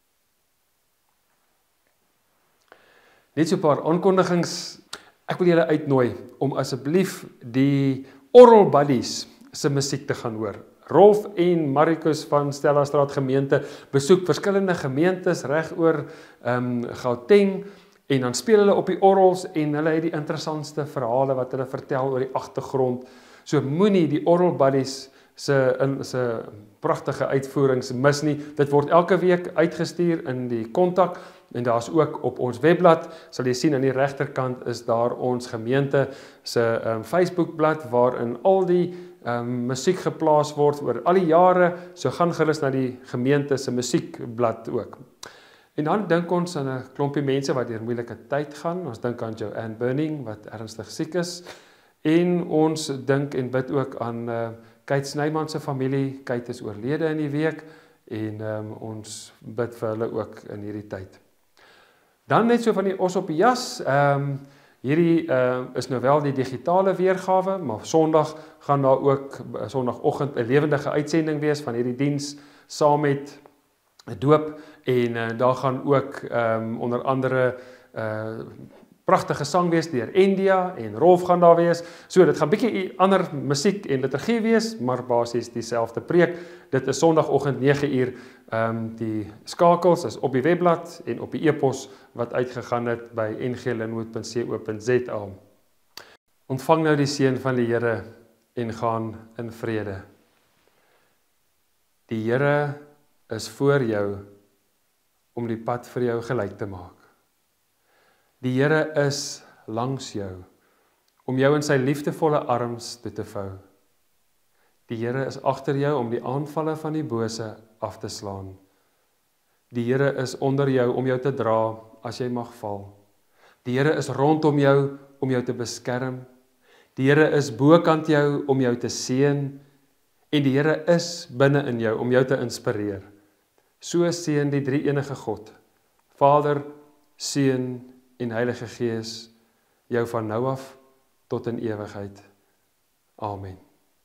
[SPEAKER 1] Net so 'n paar aankondigings. Ek wil julle uitnooi om asseblief die Oral Buddies se musiek te gaan hoor. Rolf en Maricus van Stellastraat gemeente besoek verskillende gemeentes reg oor Gauteng, en dan speel hulle op die orgels en hulle het die interessantste verhale wat hulle vertel oor die agtergrond. So moenie die Oral Buddies se pragtige uitvoerings mis nie. Dit word elke week uitgestuur in die kontak, en daar's ook op ons webblad, sal jy sien aan die regterkant is daar ons gemeente se Facebookblad waarin al die musiek geplaas word oor al die jare, so gaan gerus na die gemeente se musiekblad ook. En dan dink ons aan 'n klompie mense wat deur moeilike tyd gaan. Ons dink aan Joanne Burning wat ernstig siek is, en ons dink en bid ook aan Kate Snyman se familie. Kate is oorlede in die week, en ons bid vir hulle ook in hierdie tyd. Dan net so van die os op die jas, hierdie is nou wel die digitale weergawe, maar Sondag gaan daar ook Sondagoggend 'n lewendige uitsending wees van hierdie diens saam met 'n doop, en daar gaan ook onder andere pragtige sang wees deur India, en Rolf gaan daar wees. So dit gaan bietjie ander musiek en liturgie wees, maar basies dieselfde preek. Dit is Sondagoggend 9uur. Die skakels is op die webblad en op die e-pos wat uitgegaan het by nglinwood.co.za. Ontvang nou die seën van die Here en gaan in vrede. Die Here is voor jou om die pad vir jou gelyk te maak. Die Here is langs jou om jou in sy liefdevolle arms toe te vou. Die Here is agter jou om die aanvalle van die bose af te slaan. Die Here is onder jou om jou te dra as jy mag val. Die Here is rondom jou om jou te beskerm. Die Here is bokant jou om jou te seën en die Here is binne in jou om jou te inspireer. So seën die drie-enige God, Vader, Seun en Heilige Gees, jou van nou af tot in ewigheid. Amen.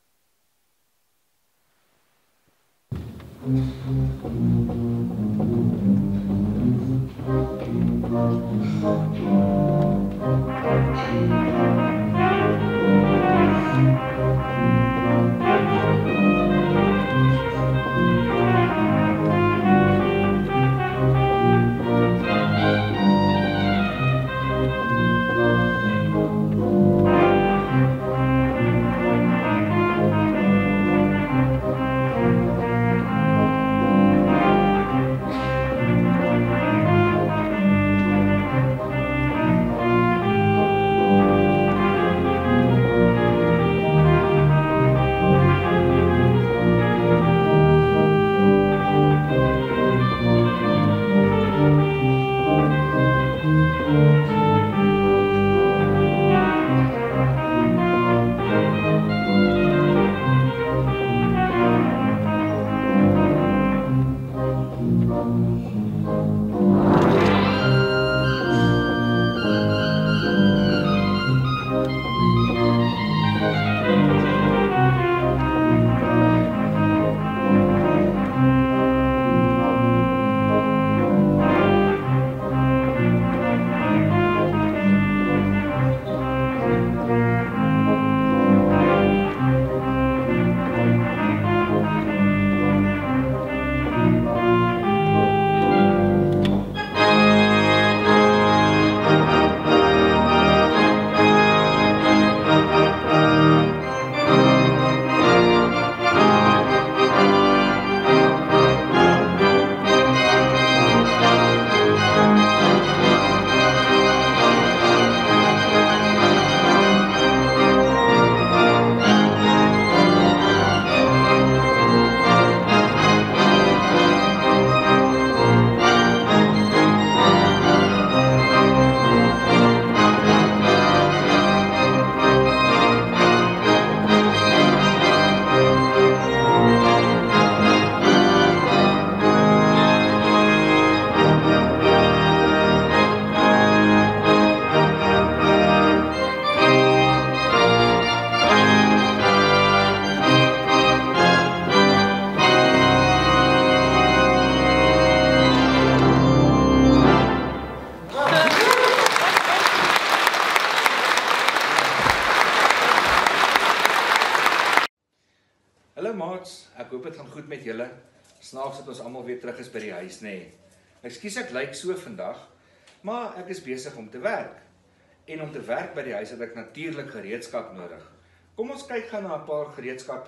[SPEAKER 2] Hallo maats, ek hoop dit gaan goed met julle. Snaaks dat ons almal weer terug is by die huis, nê. Ekskuus ek lyk so vandag, maar ek is besig om te werk. En om te werk by die huis het ek natuurlik gereedskap nodig. Kom ons kyk gou na 'n paar gereedskap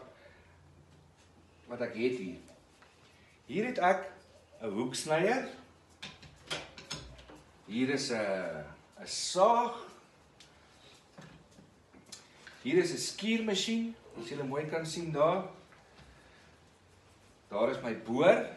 [SPEAKER 2] wat ek het hier. Hier het ek 'n hoeksnyer. Hier is 'n saag. Hier is 'n skiermasjien, as julle mooi kan sien daar. Daar is my boor.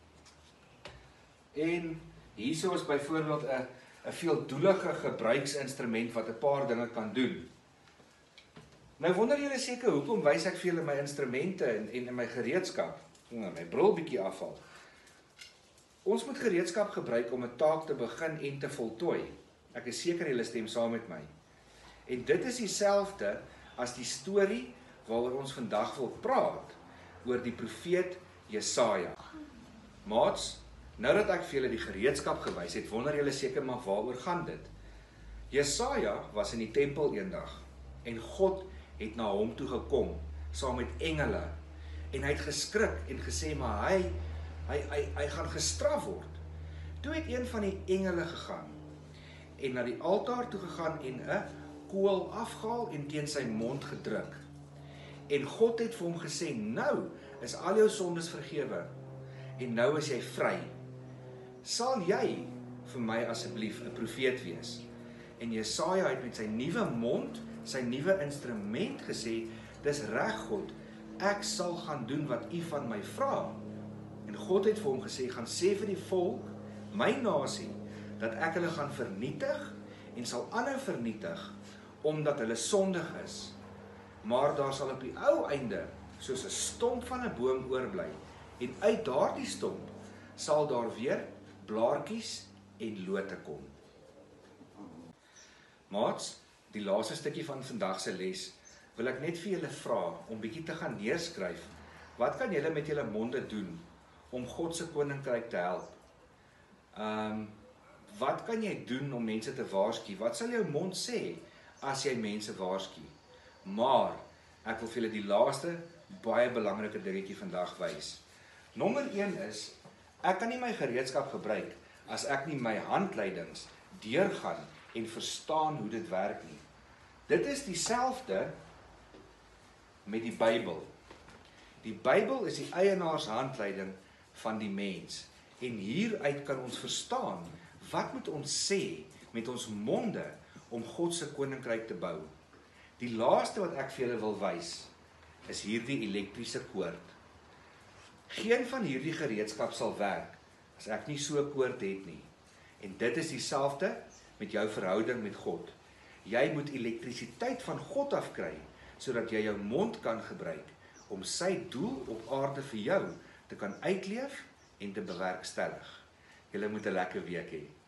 [SPEAKER 2] En hierso is byvoorbeeld 'n veeldoelige gebruiksinstrument wat 'n paar dinge kan doen. Nou wonder julle seker hoekom wys ek vir julle my instrumente en my gereedskap. My bril bietjie afval. Ons moet gereedskap gebruik om 'n taak te begin en te voltooi. Ek is seker julle stem saam met my. En dit is dieselfde as die storie waaroor ons vandag wil praat, oor die profeet Jesaja. Maats, nou dat ek vir julle die gereedskap gewys het, wonder julle seker maar waaroor gaan dit. Jesaja was in die tempel eendag en God het na hom toe gekom saam met engele en hy het geskrik en gesê maar hy gaan gestraf word. Toe het een van die engele gegaan en na die altaar toe gegaan en 'n kool afgehaal en teen sy mond gedruk. En God het vir hom gesê, nou is al jou sondes vergewe en nou is jy vry. Sal jy vir my asseblief 'n profeet wees? En Jesaja het met sy nuwe mond sy nuwe instrument gesê, dis reg God, ek sal gaan doen wat u van my vra. En God het vir hom gesê, gaan sê vir die volk, my nasie, dat ek hulle gaan vernietig en sal ander vernietig, omdat hulle sondig is. Maar daar sal op die ou einde, soos 'n stomp van 'n boom oorbly, en uit daardie stomp sal daar weer blaartjies en lote kom. Maats, die laaste stukkie van vandag se les, wil ek net vir julle vra, om bietjie te gaan neerskryf, wat kan julle met julle monde doen, om God se koninkryk te help? Wat kan jy doen om mense te waarsku? Wat sal jou mond sê, as jy mense waarsku? Maar, ek wil vir julle die laaste, baie belangrike dingetjie vandag wys. Nommer 1 is, ek kan nie my gereedskap gebruik, as ek nie my handleidings deurgaan, en verstaan hoe dit werk nie. Dit is dieselfde met die Bybel. Die Bybel is die eienaarshandleiding van die mens. En hieruit kan ons verstaan, wat moet ons sê met ons monde om God se koninkryk te bou. Die laaste wat ek vir julle wil wys, is hierdie elektriese koord. Geen van hierdie gereedskap sal werk, as ek nie so 'n koord het nie. En dit is dieselfde met jou verhouding met God. Jy moet elektrisiteit van God afkry, sodat jy jou mond kan gebruik, om sy doel op aarde vir jou te kan uitleef en te bewerkstellig. Julle moet 'n lekker week hê.